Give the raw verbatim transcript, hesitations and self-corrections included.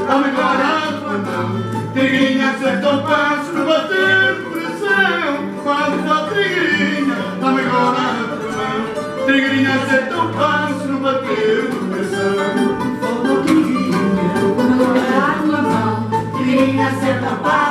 dá-me agora a tua mão. Trigueirinha acerta o passo no bater do coração. Quando dá trigueirinha, dá-me agora a tua mão. Trigueirinha acerta o passo no bater do coração. Oh, trigueirinha, dá-me agora a tua mão. Trigueirinha acerta o passo.